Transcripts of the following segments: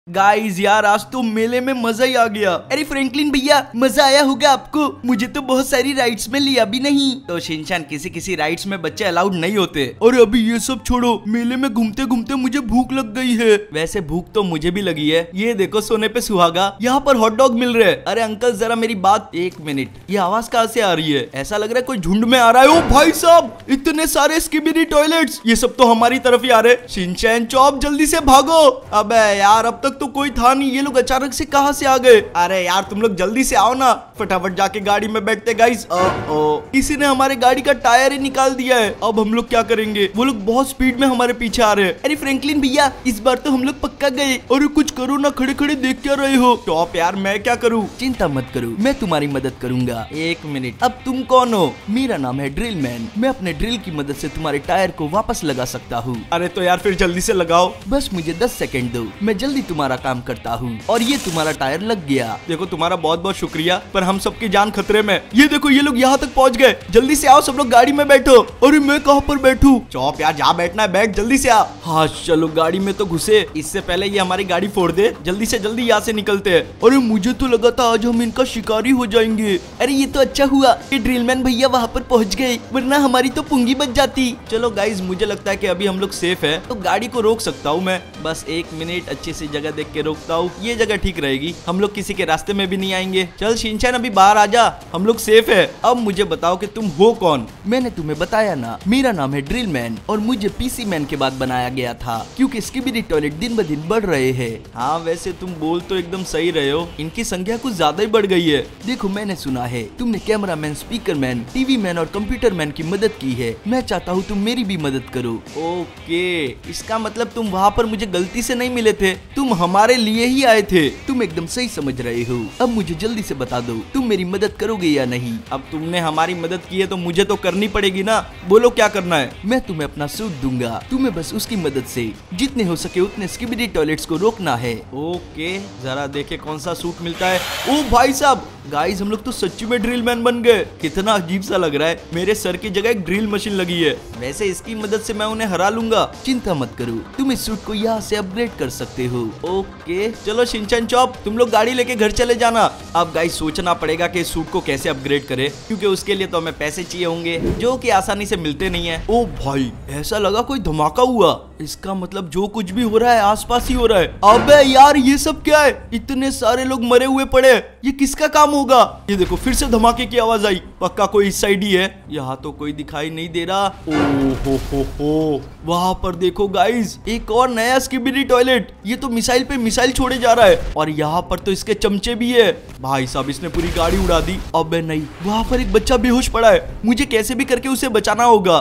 Guys यार आज तो मेले में मजा ही आ गया। अरे फ्रैंकलिन भैया मजा आया होगा आपको, मुझे तो बहुत सारी राइड्स में लिया भी नहीं। तो शिनचैन किसी राइड्स में बच्चे अलाउड नहीं होते। और अभी ये सब छोड़ो, मेले में घूमते घूमते मुझे भूख लग गई है। वैसे भूख तो मुझे भी लगी है। ये देखो सोने पे सुहागा, यहाँ पर हॉट डॉग मिल रहे हैं। अरे अंकल जरा मेरी बात, एक मिनट, ये आवाज कहाँ से आ रही है? ऐसा लग रहा है कोई झुंड में आ रहा है। ओ भाई साहब इतने सारे स्किबिडी टॉयलेट्स, ये सब तो हमारी तरफ ही आ रहे। शिनचैन चॉप जल्दी से भागो। अबे यार अब तक तो कोई था नहीं, ये लोग अचानक से कहां से आ गए? अरे यार तुम लोग जल्दी से आओ ना, फटाफट जाके गाड़ी में बैठते। गाइस किसी ने हमारे गाड़ी का टायर ही निकाल दिया है। अब हम लोग क्या करेंगे? वो लोग बहुत स्पीड में हमारे पीछे आ रहे हैं। अरे फ्रैंकलिन भैया इस बार तो हम लोग पक्का गए। और कुछ करो ना, खड़े खड़े देख क्या रहे हो? टॉप यार मैं क्या करूँ? चिंता मत करो, मैं तुम्हारी मदद करूंगा। एक मिनट, अब तुम कौन हो? मेरा नाम है ड्रिल मैन। मैं अपने ड्रिल की मदद से तुम्हारे टायर को वापस लगा सकता हूँ। अरे तो यार फिर जल्दी से लगाओ। बस मुझे 10 सेकंड दो, मैं जल्दी तुम्हारा काम करता हूँ। और ये तुम्हारा टायर लग गया। देखो तुम्हारा बहुत बहुत शुक्रिया, पर हम सबकी जान खतरे में। ये देखो ये लोग यहाँ तक पहुँच गए। जल्दी से आओ सब लोग गाड़ी में बैठो। अरे मैं कहाँ पर बैठूं? चौप यार जहाँ बैठना है बैठ, जल्दी से आ। हाँ चलो गाड़ी में तो घुसे, इससे पहले ये हमारी गाड़ी फोड़ दे। जल्दी से जल्दी यहाँ से निकलते हैं। अरे मुझे तो लगा था आज हम इनका शिकारी हो जाएंगे। अरे ये तो अच्छा हुआ कि ड्रिलमैन भैया वहाँ पर पहुँच गए, वरना हमारी तो पुंगी बच जाती। चलो गाइज मुझे लगता है कि अभी हम लोग सेफ है, तो गाड़ी को रोक सकता हूँ मैं। बस एक मिनट, अच्छी सी जगह देख के रोकता हूँ। ये जगह ठीक रहेगी, हम लोग किसी के रास्ते में भी नहीं आएंगे। चल शिनचैन अभी बाहर आ जा, हम लोग सेफ है। अब मुझे बताओ कि तुम हो कौन? मैंने तुम्हें बताया ना, मेरा नाम है ड्रिल मैन और मुझे पीसी मैन के बाद बनाया गया था, क्योंकि स्किबिडी टॉयलेट दिन ब दिन बढ़ रहे हैं। हाँ वैसे तुम बोल तो एकदम सही रहे हो, इनकी संख्या कुछ ज्यादा ही बढ़ गई है। देखो मैंने सुना है तुमने camera man, speaker man, TV man और कंप्यूटर मैन की मदद की है। मैं चाहता हूँ तुम मेरी भी मदद करो। ओके, इसका मतलब तुम वहाँ पर मुझे गलती से नहीं मिले थे, तुम हमारे लिए ही आए थे। तुम एकदम सही समझ रहे हो। अब मुझे जल्दी से बता दो, तुम मेरी मदद करोगे या नहीं? अब तुमने हमारी मदद की है तो मुझे तो करनी पड़ेगी ना। बोलो क्या करना है? मैं तुम्हें अपना सूट दूंगा, तुम्हें बस उसकी मदद से जितने हो सके उतने स्किबिडी टॉयलेट्स को रोकना है। ओके जरा देखे कौन सा सूट मिलता है। ओ भाई साहब, गाइस हम लोग तो सच्ची में ड्रिल मैन बन गए। कितना अजीब सा लग रहा है, मेरे सर की जगह एक ड्रिल मशीन लगी है। वैसे इसकी मदद से मैं उन्हें हरा लूंगा। चिंता मत करो, तुम इस सूट को यहाँ से अपग्रेड कर सकते हो। ओके चलो शिनचैन चॉप तुम लोग गाड़ी लेके घर चले जाना। अब गाइस सोचना पड़ेगा कि इस सूट को कैसे अपग्रेड करे, क्योंकि उसके लिए तो हमें पैसे चाहिए होंगे, जो कि आसानी से मिलते नहीं है। ओ भाई ऐसा लगा कोई धमाका हुआ, इसका मतलब जो कुछ भी हो रहा है आसपास ही हो रहा है। अबे यार ये सब क्या है? इतने सारे लोग मरे हुए पड़े, ये किसका काम होगा? ये देखो फिर से धमाके की आवाज आई, पक्का कोई इस साइड ही है। यहाँ तो कोई दिखाई नहीं दे रहा। ओ हो वहाँ पर देखो गाइस, एक और नया स्किबिडी टॉयलेट। ये तो मिसाइल पे मिसाइल छोड़े जा रहा है। और यहाँ पर तो इसके चमचे भी है। भाई साहब इसने पूरी गाड़ी उड़ा दी। अबे नहीं, वहाँ पर एक बच्चा बेहोश पड़ा है, मुझे कैसे भी करके उसे बचाना होगा।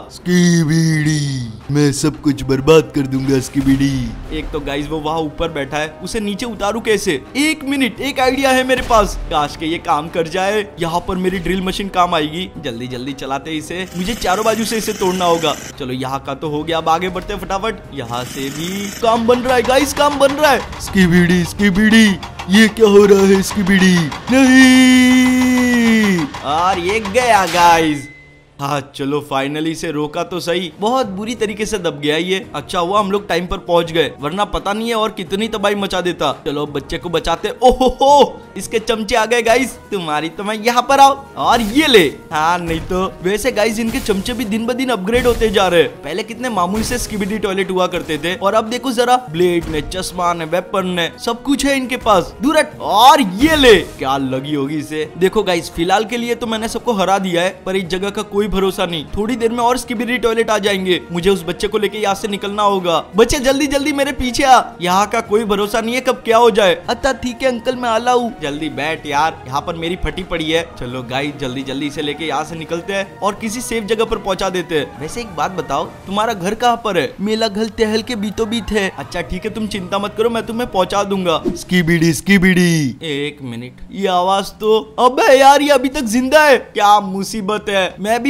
स्किबिडी मैं सब कुछ बर्बाद कर दूंगा स्किबिडी। एक तो गाइस वो वहाँ ऊपर बैठा है, उसे नीचे उतारू कैसे? एक मिनट, एक आइडिया है मेरे पास, काश के ये काम कर जाए। यहाँ पर मेरी ड्रिल मशीन काम आएगी। जल्दी जल्दी चलाते इसे, मुझे चारों बाजू से इसे तोड़ना होगा। चलो यहाँ का तो हो गया, अब आगे बढ़ते फटाफट। यहाँ से भी काम बन रहा है गाइस, काम बन रहा है। स्किबिडी स्किबिडी ये क्या हो रहा है? स्किबिडी नहीं। और ये गया गाइस। हाँ चलो फाइनली से रोका तो सही, बहुत बुरी तरीके से दब गया ये। अच्छा हुआ हम लोग टाइम पर पहुंच गए, वरना पता नहीं है और कितनी तबाही मचा देता। चलो बच्चे को बचाते। ओहो इसके चमचे आ गए गाइस, तुम्हारी तो मैं यहाँ पर आओ और ये ले। हाँ नहीं तो। वैसे गाइस इनके चमचे भी दिन ब दिन अपग्रेड होते जा रहे हैं। पहले कितने मामूली से स्किबिडी टॉयलेट हुआ करते थे, और अब देखो जरा, ब्लेड ने, चश्मा ने, वेपन ने, सब कुछ है इनके पास। दूर हट। और ये ले, क्या लगी होगी इसे। देखो गाइस फिलहाल के लिए तो मैंने सबको हरा दिया है, पर इस जगह का कोई भरोसा नहीं, थोड़ी देर में और स्किबिडी टॉयलेट आ जाएंगे। मुझे उस बच्चे को लेके यहाँ से निकलना होगा। बच्चे जल्दी जल्दी मेरे पीछे आ, यहाँ का कोई भरोसा नहीं है कब क्या हो जाए। अच्छा ठीक है अंकल मैं आला हूँ। जल्दी बैठ यार, यहाँ पर मेरी फटी पड़ी है। चलो गाइस जल्दी जल्दी इसे लेके यहाँ से निकलते हैं और किसी सेफ जगह पर पहुँचा देते हैं। वैसे एक बात बताओ, तुम्हारा घर कहाँ पर है? मेरा घर तहल के बीतों बीत है। अच्छा ठीक है तुम चिंता मत करो, मैं तुम्हें पहुँचा दूंगा। स्किबिडी स्किबिडी एक मिनट, ये आवाज तो, अबे यार ये अभी तक जिंदा है, क्या मुसीबत है। मैं भी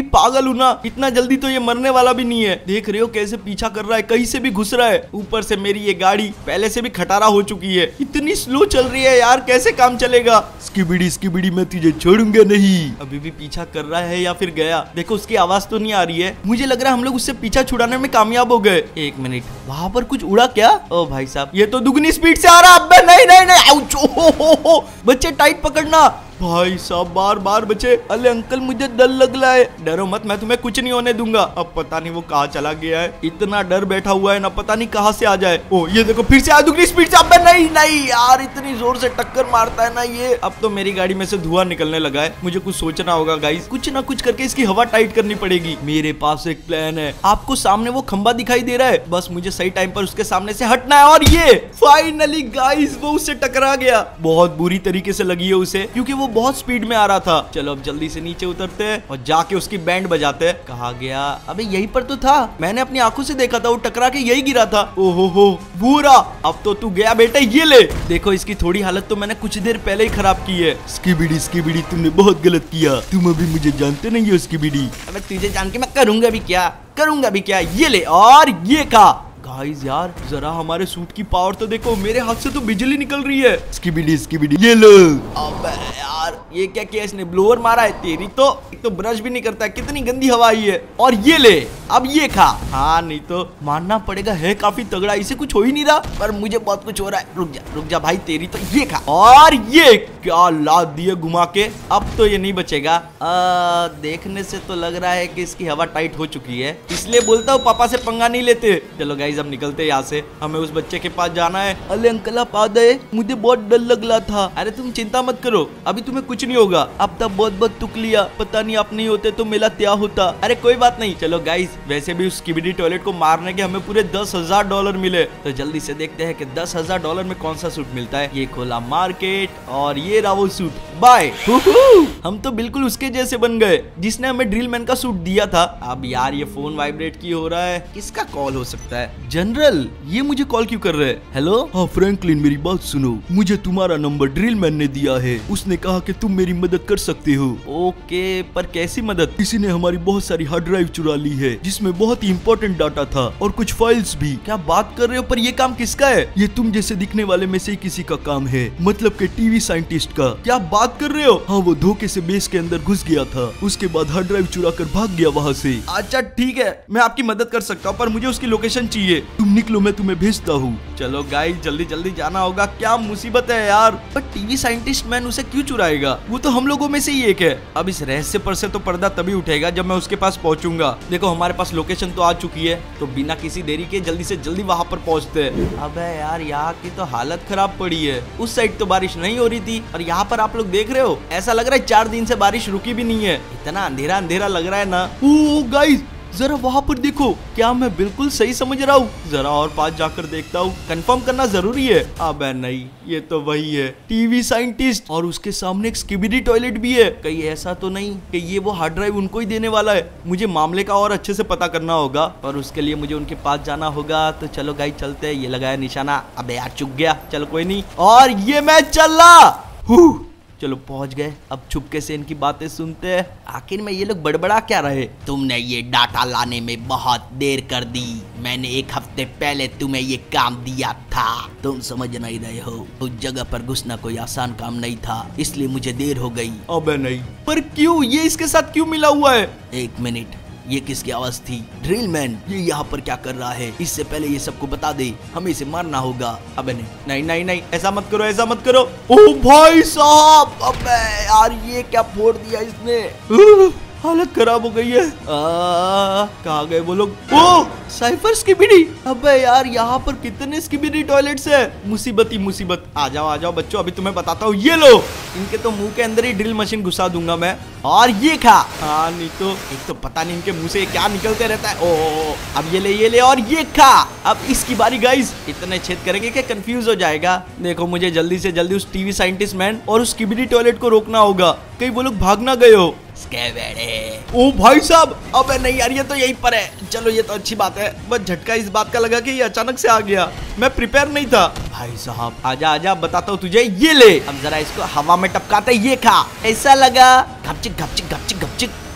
पागल हूँ ना, इतना जल्दी तो ये मरने वाला भी नहीं है। देख रहे हो कैसे पीछा कर रहा है, कहीं से भी घुस रहा है। ऊपर से मेरी ये गाड़ी पहले से भी खटारा हो चुकी है, इतनी स्लो चल रही है यार, कैसे काम चलेगा। स्किबिडी मैं तुझे छोड़ूंगा नहीं। अभी भी पीछा कर रहा है या फिर गया? देखो उसकी आवाज तो नहीं आ रही है। मुझे लग रहा है हम लोग उससे पीछा छुड़ाने में कामयाब हो गए। एक मिनट, वहां पर कुछ उड़ा क्या? ओ भाई साहब, ये तो दुगनी स्पीड से आ रहा है। नहीं नहीं नहीं, आउच, हो। बच्चे टाइट पकड़ना। भाई साहब बार बार बचे। अरे अंकल मुझे डर लग रहा है। डरो मत, मैं तुम्हें कुछ नहीं होने दूंगा। अब पता नहीं वो कहाँ चला गया है, इतना डर बैठा हुआ है ना, पता नहीं कहाँ से आ जाए। ओ ये देखो फिर से दुगनी स्पीड से। अब नहीं नहीं यार, इतनी जोर से टक्कर मारता है ना ये। अब तो मेरी गाड़ी में से धुआं निकलने लगा है। मुझे कुछ सोचना होगा गाइस, कुछ ना कुछ करके इसकी हवा टाइट करनी पड़ेगी। मेरे पास एक प्लान है। आपको सामने वो खंबा दिखाई दे रहा है, बस मुझे सही टाइम पर उसके सामने से हटना है। और ये फाइनली गाइस वो उससे टकरा गया। बहुत बुरी तरीके से लगी है उसे, क्योंकि वो बहुत स्पीड में आ रहा था। चलो अब जल्दी से नीचे उतरते हैं और जाके उसकी बैंड बजाते हैं। कहाँ गया? अबे यहीं पर तो था, मैंने अपनी आंखों से देखा था, वो टकरा के यही गिरा था। ओहो हो बुरा, अब तो तू गया बेटा। ये ले, देखो इसकी थोड़ी हालत तो मैंने कुछ देर पहले ही खराब की है। स्किबिडी तुमने बहुत गलत किया, तुम अभी मुझे जानते नहीं हो स्किबिडी। अबे तुझे जान के मैं करूंगा भी क्या। ये ले और ये खा। गाइस यार जरा हमारे सूट की पावर तो देखो, मेरे हाथ से तो बिजली निकल रही है। स्किबिडी ये लो। अबे यार ये क्या किया इसने, ब्लोअर मारा है। तेरी तो एक तो ब्रश भी नहीं करता है, कितनी गंदी हवा आई है। और ये ले, अब ये खा। हाँ नहीं तो मानना पड़ेगा है काफी तगड़ा, इसे कुछ हो ही नहीं रहा, पर मुझे बहुत कुछ हो रहा है। रुक जा भाई, तेरी तो ये खा। और ये क्या लाद दिए घुमा के, अब तो ये नहीं बचेगा। देखने से तो लग रहा है कि इसकी हवा टाइट हो चुकी है, इसलिए बोलता हूँ पापा से पंगा नहीं लेते। चलो गाइस अब निकलते यहाँ से, हमें उस बच्चे के पास जाना है। अरे अंकल आप आ गए, मुझे बहुत डर लग रहा था। अरे तुम चिंता मत करो, अभी तुम्हें कुछ नहीं होगा। अब तक बहुत तुक लिया, पता नहीं आप नहीं होते तो मेरा क्या होता। अरे कोई बात नहीं। चलो गाइस वैसे भी उस स्किबिडी टॉयलेट को मारने के हमें पूरे $10,000 मिले, तो जल्दी से देखते हैं कि $10,000 में कौन सा सूट मिलता है। ये खोला मार्केट और ये रहा वो सूट। बाय। हम तो बिल्कुल उसके जैसे बन गए जिसने हमें ड्रिल मैन का सूट दिया था। अब यार ये फोन वाइब्रेट की हो रहा है, किसका कॉल हो सकता है? जनरल, ये मुझे कॉल क्यों कर रहे हैं? हेलो। हाँ फ्रैंकलिन मेरी बात सुनो, मुझे तुम्हारा नंबर ड्रिल मैन ने दिया है। उसने कहा कि तुम मेरी मदद कर सकते हो। ओके, पर कैसी मदद? किसी ने हमारी बहुत सारी हार्ड ड्राइव चुरा ली है, जिसमें बहुत ही इंपॉर्टेंट डाटा था और कुछ फाइल्स भी। क्या बात कर रहे हो? पर ये काम किसका है? ये तुम जैसे दिखने वाले में से ही किसी का काम है, मतलब के टीवी साइंटिस्ट का। क्या बात कर रहे हो? हाँ वो धोखे से बेस के अंदर घुस गया था, उसके बाद हार्ड ड्राइव चुरा कर भाग गया वहाँ से। अच्छा ठीक है, मैं आपकी मदद कर सकता हूँ, पर मुझे उसकी लोकेशन चाहिए। तुम निकलो, मैं तुम्हें भेजता हूँ। चलो गाइस जल्दी जल्दी जाना होगा, क्या मुसीबत है यार। पर टीवी साइंटिस्ट मैन उसे क्यों चुराएगा? वो तो हम लोगों में से ही एक है। अब इस रहस्य पर से तो पर्दा तभी उठेगा जब मैं उसके पास पहुंचूंगा। देखो हमारे पास लोकेशन तो आ चुकी है, तो बिना किसी देरी के जल्दी से जल्दी वहां पर पहुंचते हैं। अबे यार यहाँ की तो हालत खराब पड़ी है। उस साइड तो बारिश नहीं हो रही थी और यहाँ पर आप लोग देख रहे हो, ऐसा लग रहा है 4 दिन से बारिश रुकी भी नहीं है। इतना अंधेरा अंधेरा लग रहा है ना। ओ गाइस जरा वहाँ पर देखो, क्या मैं बिल्कुल सही समझ रहा हूँ? जरा और पास जाकर देखता हूँ, कंफर्म करना जरूरी है। अबे नहीं, ये तो वही है, टीवी साइंटिस्ट, और उसके सामने एक स्किबिडी टॉयलेट भी है। कहीं ऐसा तो नहीं कि ये वो हार्ड ड्राइव उनको ही देने वाला है? मुझे मामले का और अच्छे से पता करना होगा, और उसके लिए मुझे उनके पास जाना होगा। तो चलो गाइस चलते हैं। ये लगाया निशाना, अबे यार चुक गया, चलो कोई नहीं। और ये मैं चला। चलो पहुंच गए, अब छुपके से इनकी बातें सुनते हैं। आखिर में ये लोग बड़बड़ा क्या रहे? तुमने ये डाटा लाने में बहुत देर कर दी, मैंने 1 हफ्ते पहले तुम्हें ये काम दिया था, तुम समझ नहीं रहे हो। उस जगह पर घुसना कोई आसान काम नहीं था, इसलिए मुझे देर हो गई। अबे नहीं, पर क्यों? ये इसके साथ क्यों मिला हुआ है? 1 मिनट, ये किसकी आवाज थी? ड्रिल मैन, ये यहाँ पर क्या कर रहा है? इससे पहले ये सबको बता दे, हमें इसे मारना होगा। अबे नहीं नहीं नहीं, ऐसा मत करो, ऐसा मत करो। ओ भाई साहब, अबे यार ये क्या फोड़ दिया इसने, हालत खराब हो गई है। कहाँ गए वो लोग? ओ साइफर स्किबिडी। अबे यार यहाँ पर कितने स्किबिडी टॉयलेट्स है, मुसीबत ही मुसीबत। आ जाओ बच्चों, अभी तुम्हें बताता हूँ। ये लो, इनके तो मुंह के अंदर ही ड्रिल मशीन घुसा दूंगा मैं। और ये खा। हाँ नहीं तो एक तो पता नहीं इनके मुंह से क्या निकलते रहता है। ओ अब ये ले और ये खा। अब इसकी बारी गाइस, इतने छेद करेंगे कि कंफ्यूज हो जाएगा। देखो मुझे जल्दी से जल्दी उस टीवी साइंटिस्ट मैन और उस स्किबिडी टॉयलेट को रोकना होगा, कहीं वो लोग भाग ना गए हो। ओ भाई साहब, अबे नहीं यार ये तो यहीं पर है। चलो ये तो अच्छी बात है, बस झटका इस बात का लगा कि ये अचानक से आ गया, मैं प्रिपेयर नहीं था। भाई साहब आजा आजा, बताता हूँ तुझे। ये ले, अब जरा इसको हवा में टपकाते, ये खा। ऐसा लगा घपचिक घपचिक घपचिक घपचिक।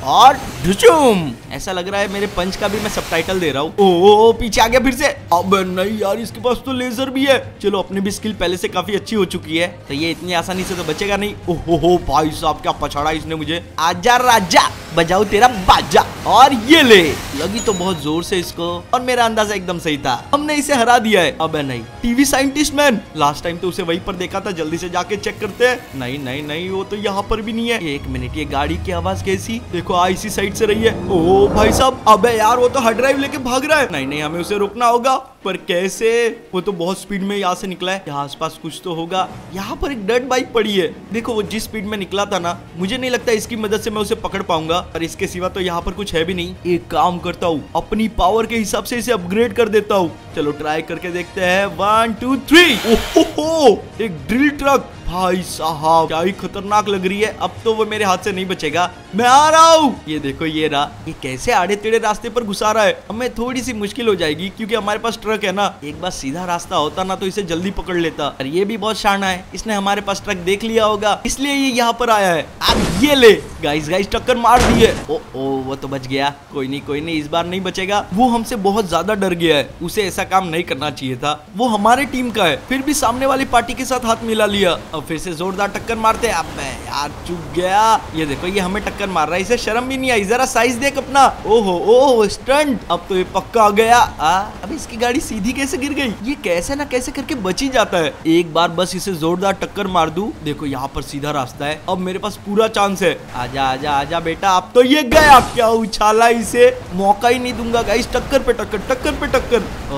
और ढुचुम। ऐसा लग रहा है मेरे पंच का भी मैं सबटाइटल दे रहा हूँ। ओ पीछे आ गया फिर से। अब नहीं यार, इसके पास तो लेजर भी है। चलो अपनी भी स्किल पहले से काफी अच्छी हो चुकी है, तो ये इतनी आसानी से तो बचेगा नहीं। ओहो भाई साहब, क्या पछाड़ा इसने मुझे। आजा राजा, बजाओ तेरा बाजा। और ये ले, लगी तो बहुत जोर से इसको, और मेरा अंदाजा एकदम सही था, हमने इसे हरा दिया है। अब नहीं, TV scientist man, last time तो उसे वहीं पर देखा था, जल्दी से जाके चेक करते हैं। नहीं नहीं नहीं, वो तो यहाँ पर भी नहीं है। एक मिनट, ये गाड़ी की आवाज कैसी, देखो इसी साइड से रही है। ओ भाई साहब, अबे यार वो तो हार्ड ड्राइव लेके भाग रहा है। नहीं नहीं, हमें उसे रोकना होगा, पर कैसे? वो तो बहुत स्पीड में यहाँ से निकला है। यहाँ आसपास कुछ तो होगा। यहाँ पर एक डर्ट बाइक पड़ी है, देखो वो जिस स्पीड में निकला था ना, मुझे नहीं लगता इसकी मदद से मैं उसे पकड़ पाऊंगा। पर इसके सिवा तो यहाँ पर कुछ है भी नहीं। एक काम करता हूँ, अपनी पावर के हिसाब से इसे अपग्रेड कर देता हूँ। चलो ट्राई करके देखते हैं। 1 2 3। ओहो, एक ड्रिल ट्रक, भाई साहब क्या ही खतरनाक लग रही है। अब तो वो मेरे हाथ से नहीं बचेगा, मैं आ रहा हूँ। ये देखो, ये रहा। ये कैसे आड़े टेढ़े रास्ते पर घुसा रहा है, हमें थोड़ी सी मुश्किल हो जाएगी क्योंकि हमारे पास ट्रक है ना। एक बार सीधा रास्ता होता ना तो इसे जल्दी पकड़ लेता। और ये भी बहुत शाना है, इसने हमारे पास ट्रक देख लिया होगा, इसलिए ये यहाँ पर आया है। अब ये ले गाइस, टक्कर मार दी है। ओ वो तो बच गया। कोई नहीं, इस बार नहीं बचेगा। वो हमसे बहुत ज्यादा डर गया है, उसे ऐसा काम नहीं करना चाहिए था। वो हमारे टीम का है, फिर भी सामने वाली पार्टी के साथ हाथ मिला लिया। अब फिर से जोरदार टक्कर मारते हैं। अब यार चुक गया। ये देखो, ये हमें टक्कर मार रहा है, इसे शर्म भी नहीं आई। जरा साइज देख अपना। ओहो स्टंट, अब तो ये पक्का आ गया। अब इसकी गाड़ी सीधी कैसे गिर गई? ये कैसे ना कैसे करके बच ही जाता है। एक बार बस इसे जोरदार टक्कर मार दूं। देखो यहाँ पर सीधा रास्ता है, अब मेरे पास पूरा चांस है। आजा आजा आजा बेटा, अब तो ये गया। क्या उछाला इसे, मौका ही नहीं दूंगा गाइस। टक्कर पे टक्कर, टक्कर पे टक्कर।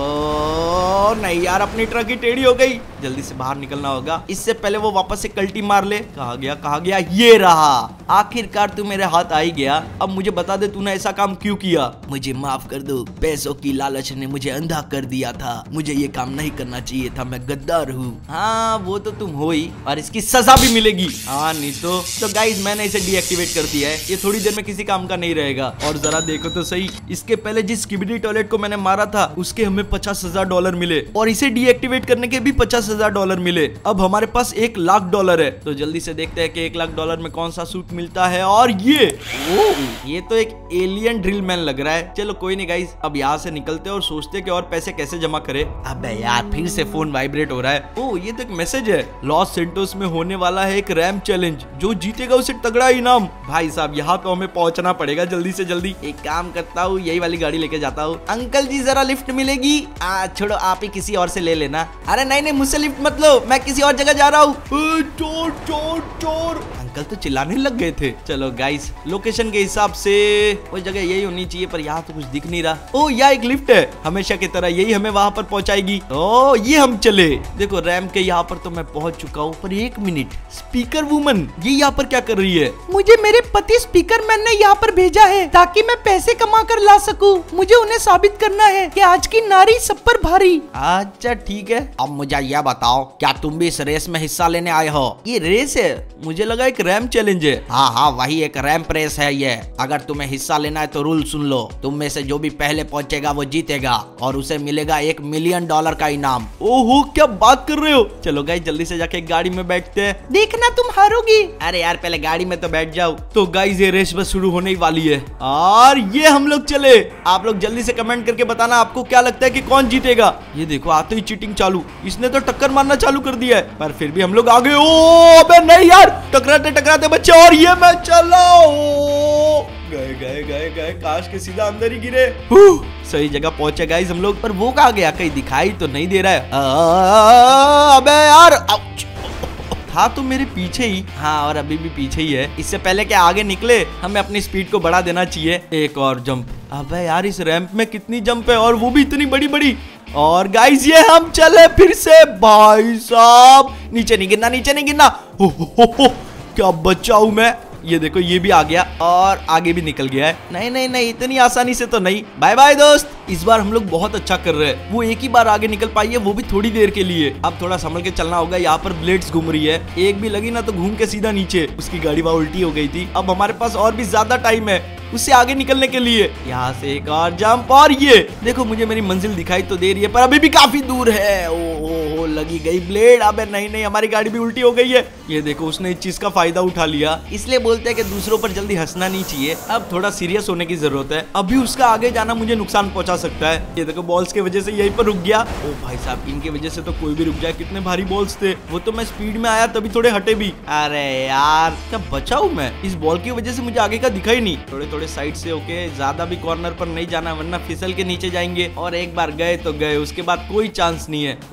ओ नहीं यार, अपनी ट्रक ही टेढ़ी हो गई। जल्दी से बाहर निकलना होगा, इससे पहले वो वापस से कल्टी मार ले। कहाँ गया? ये रहा। आखिरकार तू मेरे हाथ आ ही गया। अब मुझे बता दे, तूने ऐसा काम क्यों किया? मुझे माफ कर दो, पैसों की लालच ने मुझे अंधा कर दिया था। मुझे ये काम नहीं करना चाहिए था, मैं गद्दार हूँ। हाँ वो तो तुम हो ही, और इसकी सजा भी मिलेगी। हाँ नहीं तो गाइस मैंने इसे डीएक्टिवेट कर दिया है, ये थोड़ी देर में किसी काम का नहीं रहेगा। और जरा देखो तो सही, इसके पहले जिस स्किबिडी टॉयलेट को मैंने मारा था उसके हमें $50,000 मिले, और इसे डीएक्टिवेट करने के भी $50,000 मिले। अब हमारे पास $1,00,000 है। तो जल्दी से देखते हैं कि $1,00,000 में कौन सा सूट मिलता है। और ये तो एक एलियन ड्रिल मैन लग रहा है। चलो कोई नहीं गाइस, अब यहाँ से निकलते हैं और सोचते हैं कि और पैसे कैसे जमा करें। अबे यार फिर से फोन वाइब्रेट हो रहा है। ओ ये तो एक मैसेज है, लॉस सेंटोस में होने वाला है एक रैम चैलेंज, जो जीतेगा उसे तगड़ा इनाम। भाई साहब यहाँ तो हमें पहुंचना पड़ेगा जल्दी से जल्दी। एक काम करता हूँ, यही वाली गाड़ी लेके जाता हूँ। अंकल जी जरा लिफ्ट मिलेगी? छोड़ो, आप ही किसी और से ले लेना। अरे नहीं मुझसे लिफ्ट मत लो, मैं किसी और जगह जा रहा हूँ। चोर चोर चोर, अंकल तो चिल्लाने लग गए थे। चलो गाइस, लोकेशन के हिसाब से वो जगह यही होनी चाहिए, पर यहाँ तो कुछ दिख नहीं रहा। ओ यहाँ एक लिफ्ट है, हमेशा की तरह यही हमें वहाँ पर पहुँचाएगी। ओ ये हम चले। देखो रैम के यहाँ पर तो मैं पहुँच चुका हूँ, पर एक मिनट, स्पीकर वुमन ये यहाँ पर क्या कर रही है? मुझे मेरे पति स्पीकर मैन ने यहाँ पर भेजा है ताकि मैं पैसे कमा कर ला सकूं। मुझे उन्हें साबित करना है कि आज की नारी सब पर भारी। अच्छा ठीक है, अब मुझे यह बताओ, क्या तुम भी इस रेस में हिस्सा लेने आए हो? ये रेस है? मुझे लगा एक रैम चैलेंज है। हाँ वही एक रैम्प रेस है ये। अगर तुम्हें हिस्सा लेना है तो रूल सुन लो, तुम में से जो भी पहले पहुंचेगा वो जीतेगा, और उसे मिलेगा $1 मिलियन का इनाम। ओहो क्या बात कर रहे हो? चलो गाइस जल्दी से जाके गाड़ी में बैठते हैं। देखना तुम हारोगी। अरे यार पहले गाड़ी में तो बैठ जाओ। तो गाइस ये रेस बस शुरू होने ही वाली है, और ये हम लोग चले। आप लोग जल्दी से कमेंट करके बताना आपको क्या लगता है कि कौन जीतेगा। ये देखो आते ही चीटिंग चालू, इसने तो टक्कर मारना चालू कर दिया है, पर फिर भी हम लोग आगे। ओ अबे नहीं यार, टकराते टकराते बच्चे, और ये मैं चला। गए काश के सीधा अंदर ही गिरे। सही जगह पहुंचे गाइस हम लोग, पर वो कहाँ गया? कहीं दिखाई तो नहीं दे रहा है। अबे यार, था तो मेरे पीछे ही। हाँ और अभी भी पीछे ही है। इससे पहले कि आगे निकले हमें अपनी स्पीड को बढ़ा देना चाहिए। एक और जंप। अबे यार इस रैंप में कितनी जंप है, और वो भी इतनी बड़ी बड़ी। और गाइस ये हम चले फिर से। भाई साहब नीचे नहीं गिरना, नीचे नहीं गिरना। हो, क्या बच्चा हूं मैं। ये देखो ये भी आ गया, और आगे भी निकल गया है। नहीं इतनी आसानी से तो नहीं। बाय बाय दोस्त, इस बार हम लोग बहुत अच्छा कर रहे हैं। वो एक ही बार आगे निकल पाई है, वो भी थोड़ी देर के लिए। अब थोड़ा संभल के चलना होगा, यहाँ पर ब्लेड्स घूम रही है, एक भी लगी ना तो घूम के सीधा नीचे। उसकी गाड़ी वहाँ उल्टी हो गई थी। अब हमारे पास और भी ज्यादा टाइम है उससे आगे निकलने के लिए। यहाँ से एक और जंप, और ये देखो मुझे मेरी मंजिल दिखाई तो दे रही है, पर अभी भी काफी दूर है। ओ लगी गई ब्लेड। अबे नहीं नहीं, हमारी गाड़ी भी उल्टी हो गई है। ये देखो, उसने इस चीज का फायदा उठा लिया। इसलिए बोलते हैं कि दूसरों पर जल्दी हंसना नहीं चाहिए। अब थोड़ा सीरियस होने की जरूरत है, अभी उसका आगे जाना मुझे नुकसान पहुंचा सकता है। ये देखो, बॉल्स की वजह से यहीं पर रुक गया। ओ भाई साहब, इनकी वजह से तो कोई भी रुक जाए। कितने भारी बॉल्स थे। वो तो मैं स्पीड में आया तभी थोड़े हटे भी। अरे यार, क्या बचा हूं मैं। इस बॉल की वजह से मुझे आगे का दिखा ही नहीं। थोड़े थोड़े साइड से ओके, ज्यादा भी कॉर्नर पर नहीं जाना वरना फिसल के नीचे जाएंगे। और एक बार गए तो गए, उसके बाद कोई चांस नहीं है।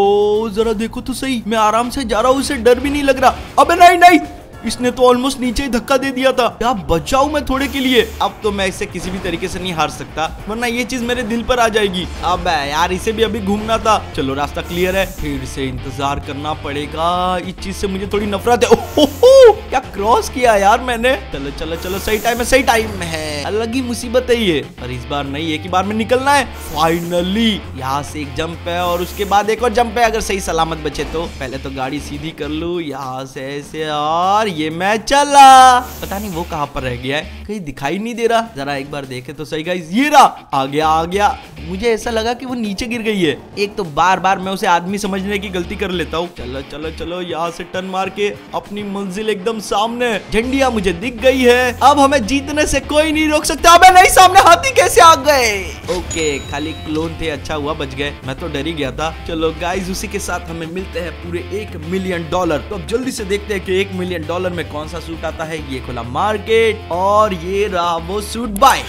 ओ जरा देखो तो सही, मैं आराम से जा रहा हूँ, उसे डर भी नहीं लग रहा। अबे नहीं नहीं, इसने तो ऑलमोस्ट नीचे ही धक्का दे दिया था। क्या बचाऊं मैं थोड़े के लिए। अब तो मैं इसे किसी भी तरीके से नहीं हार सकता, वरना ये चीज मेरे दिल पर आ जाएगी। अब यार, इसे भी अभी घूमना था। चलो, रास्ता क्लियर है, फिर से इंतजार करना पड़ेगा। इस चीज से मुझे थोड़ी नफरत है। ओहो, क्या क्रॉस किया यार मैंने। चलो चलो चलो, सही टाइम है, सही टाइम है। अलग ही मुसीबत है ये, पर इस बार नहीं, एक ही बार में निकलना है। फाइनली यहाँ से एक जंप है और उसके बाद एक और जंप है, अगर सही सलामत बचे तो। पहले तो गाड़ी सीधी कर लूं यहाँ से ऐसे, और ये मैं चला। पता नहीं वो कहाँ पर रह गया है, कहीं दिखाई नहीं दे रहा। जरा एक बार देखे तो सही गाइस, ये रहा, आ गया आ गया। मुझे ऐसा लगा कि वो नीचे गिर गई है। एक तो बार बार मैं उसे आदमी समझने की गलती कर लेता हूँ। चलो चलो चलो, यहाँ से टर्न मार के अपनी मंजिल एकदम सामने। झंडिया मुझे दिख गई है, अब हमें जीतने से कोई नहीं रोक सकता। अबे नहीं, सामने हाथी कैसे आ गए। ओके, खाली क्लोन थे, अच्छा हुआ बच गए, मैं तो डर ही गया था। चलो गाइस, उसी के साथ हमें मिलते हैं पूरे $1 मिलियन। तो अब जल्दी से देखते हैं कि $1 मिलियन में कौन सा सूट आता है। ये खुला मार्केट और ये रहा वो सूट बाय।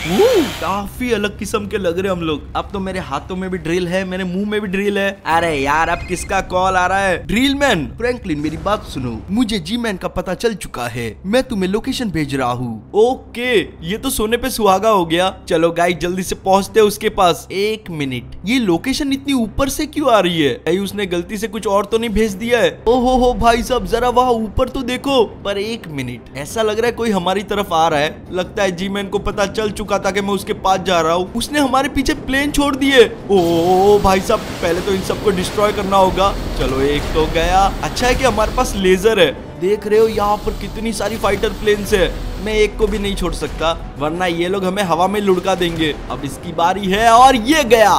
काफी अलग किस्म के लग रहे हम लोग। अब तो मेरे हाथों में भी ड्रिल है, मेरे मुंह में भी ड्रिल है। अरे यार, अब किसका कॉल आ रहा है। ड्रिल मैन, फ्रैंकलिन मेरी बात सुनो, मुझे जी मैन का पता चल चुका है, मैं तुम्हें लोकेशन भेज रहा हूँ। ओके, ये तो सोने पे सुहागा हो गया। चलो गाइस, जल्दी से पहुँचते उसके पास। 1 मिनट, ये लोकेशन इतनी ऊपर से क्यों आ रही है। कहीं उसने गलती से कुछ और तो नहीं भेज दिया है। ओहो हो भाई साहब, जरा वहाँ ऊपर तो देखो। पर 1 मिनट, ऐसा लग रहा है कोई हमारी तरफ आ रहा है। लगता है जी मैन को पता चल चुका था कि मैं उसके पास जा रहा हूँ। उसने हमारे पीछे प्लेन छोड़ दिए। ओ भाई साहब, पहले तो इन सबको डिस्ट्रॉय करना होगा। चलो, एक तो गया। अच्छा है कि हमारे पास लेजर है। देख रहे हो यहाँ पर कितनी सारी फाइटर प्लेन्स है, मैं एक को भी नहीं छोड़ सकता, वरना ये लोग हमें हवा में लुढ़का देंगे। अब इसकी बारी है और ये गया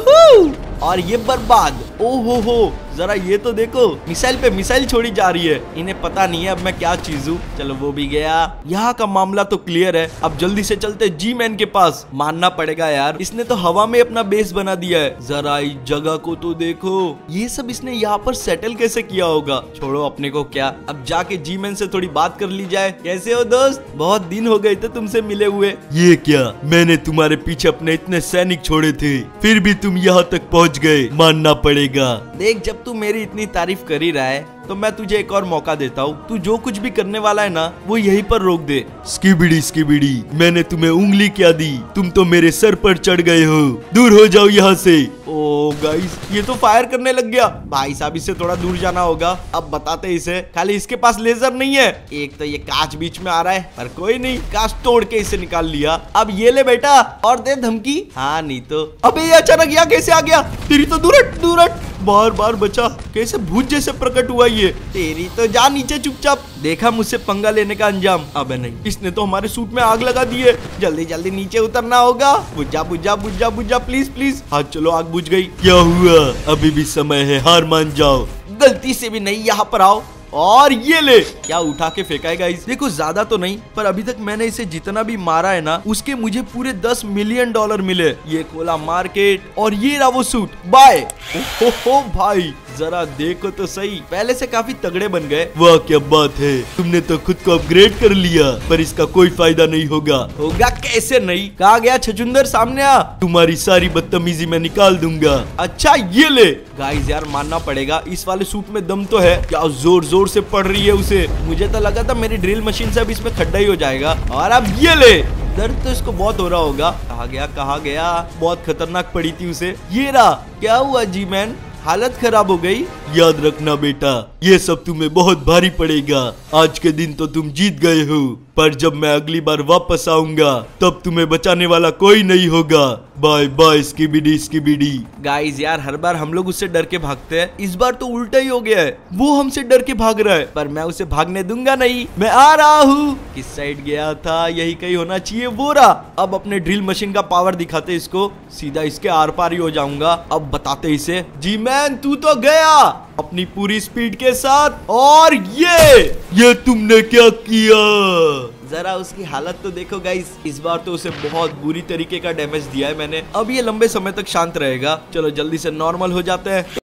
और ये बर्बाद। ओहो हो, जरा ये तो देखो, मिसाइल पे मिसाइल छोड़ी जा रही है। इन्हें पता नहीं है अब मैं क्या चीज हूँ। चलो, वो भी गया। यहाँ का मामला तो क्लियर है। अब जल्दी से चलते जी मैन के पास। मानना पड़ेगा यार, इसने तो हवा में अपना बेस बना दिया है। जरा इस जगह को तो देखो, ये सब इसने यहाँ पर सेटल कैसे किया होगा। छोड़ो अपने को क्या, अब जाके जी मैन से थोड़ी बात कर ली जाए। कैसे हो दोस्त, बहुत दिन हो गए थे तुमसे मिले हुए। ये क्या, मैंने तुम्हारे पीछे अपने इतने सैनिक छोड़े थे, फिर भी तुम यहाँ तक पहुँच गए, मानना पड़ेगा। देख, जब तू मेरी इतनी तारीफ कर ही रहा है तो मैं तुझे एक और मौका देता हूँ। तू जो कुछ भी करने वाला है ना, वो यहीं पर रोक दे। स्किबिडी स्किबिडी, मैंने तुम्हें उंगली क्या दी, तुम तो मेरे सर पर चढ़ गए हो, दूर हो जाओ यहाँ से। ओ गाइस, ये तो फायर करने लग गया। भाई साहब, इससे थोड़ा दूर जाना होगा। अब बताते इसे, खाली इसके पास लेजर नहीं है, एक तो ये कांच बीच में आ रहा है, पर कोई नहीं, कांच तोड़ के इसे निकाल लिया। अब ये ले बेटा, और दे धमकी। हाँ नहीं तो। अबे ये अचानक यहाँ कैसे आ गया। तेरी तो दूरट दूरट, बार बार बचा, कैसे भूत जैसे प्रकट हुआ ये। तेरी तो जा नीचे चुपचाप। देखा मुझसे पंगा लेने का अंजाम। अबे नहीं, इसने तो हमारे सूट में आग लगा दी है। जल्दी जल्दी नीचे उतरना होगा। बुझा बुझा बुझा बुझा, प्लीज प्लीज। हाँ चलो, आग बुझ गई। क्या हुआ, अभी भी समय है, हार मान जाओ। गलती से भी नहीं, यहाँ पर आओ। और ये ले, क्या उठा के फेंका है गाइस। देखो, ज्यादा तो नहीं, पर अभी तक मैंने इसे जितना भी मारा है ना, उसके मुझे पूरे $10 मिलियन मिले। ये खोला मार्केट और ये रहा वो सूट बाय। ओहो भाई, जरा देखो तो सही, पहले से काफी तगड़े बन गए। वाह क्या बात है, तुमने तो खुद को अपग्रेड कर लिया, पर इसका कोई फायदा नहीं होगा। होगा कैसे नहीं, कहा गया छछुंदर, सामने आ। तुम्हारी सारी बदतमीजी मैं निकाल दूंगा। अच्छा ये ले। गाइस यार, मानना पड़ेगा, इस वाले सूट में दम तो है। क्या जोर जोर से पड़ रही है उसे। मुझे तो लगा था मेरी ड्रिल मशीन से अब इसमें खड्डा ही हो जाएगा। और अब ये ले। दर्द तो इसको बहुत हो रहा होगा। कहा गया, बहुत खतरनाक पड़ी थी उसे। ये रहा। क्या हुआ जी मैन, हालत खराब हो गई। याद रखना बेटा, ये सब तुम्हें बहुत भारी पड़ेगा। आज के दिन तो तुम जीत गए हो। पर जब मैं अगली बार वापस आऊंगा तब तुम्हें बचाने वाला कोई नहीं होगा। Bye bye skibidi skibidi. Guys यार हर बार हम लोग उससे डर के भागते हैं, इस बार तो उल्टा ही हो गया है, वो हमसे डर के भाग रहा है, पर मैं उसे भागने दूंगा नहीं। मैं आ रहा हूँ। किस साइड गया था, यही कहीं होना चाहिए, वो रहा। अब अपने ड्रिल मशीन का पावर दिखाते इसको, सीधा इसके आर पार ही हो जाऊंगा। अब बताते इसे, जी मैन तू तो गया अपनी पूरी स्पीड के साथ, और ये तुमने क्या किया? जरा उसकी हालत तो देखो गाइस, इस बार तो उसे बहुत बुरी तरीके का डैमेज दिया है मैंने। अब ये लंबे समय तक शांत रहेगा। चलो जल्दी से नॉर्मल हो जाते हैं।